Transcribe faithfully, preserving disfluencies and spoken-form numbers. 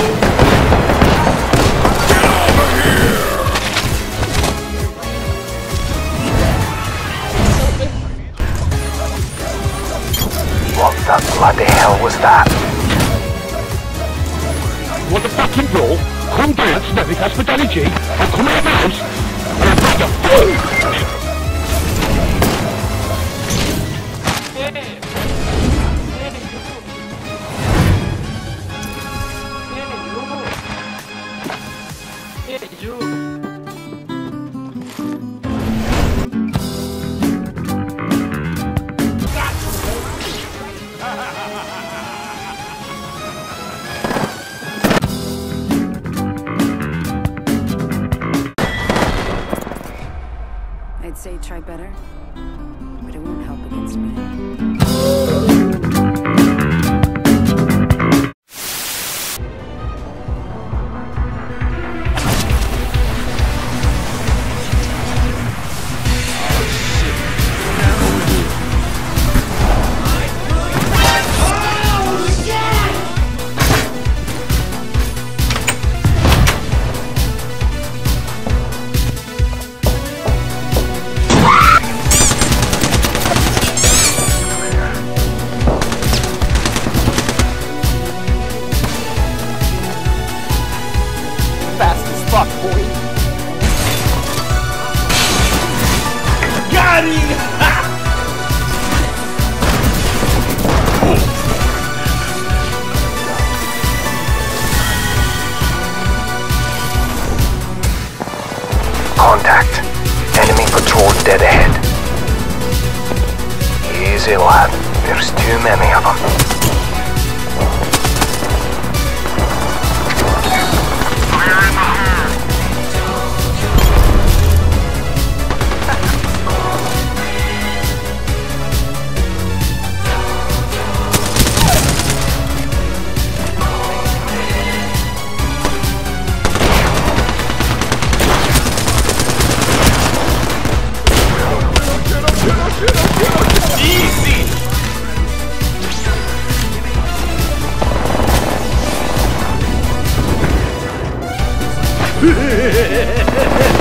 What the bloody hell was that? What the fucking brawl? Come down, Snevy Hospitality, and come out of the house, and I'll break your phone! I'd say try better, but it won't help against me. Fast as fuck, boy. Got him! Contact. Enemy patrol dead ahead. Easy, lad. There's too many of them. Easy!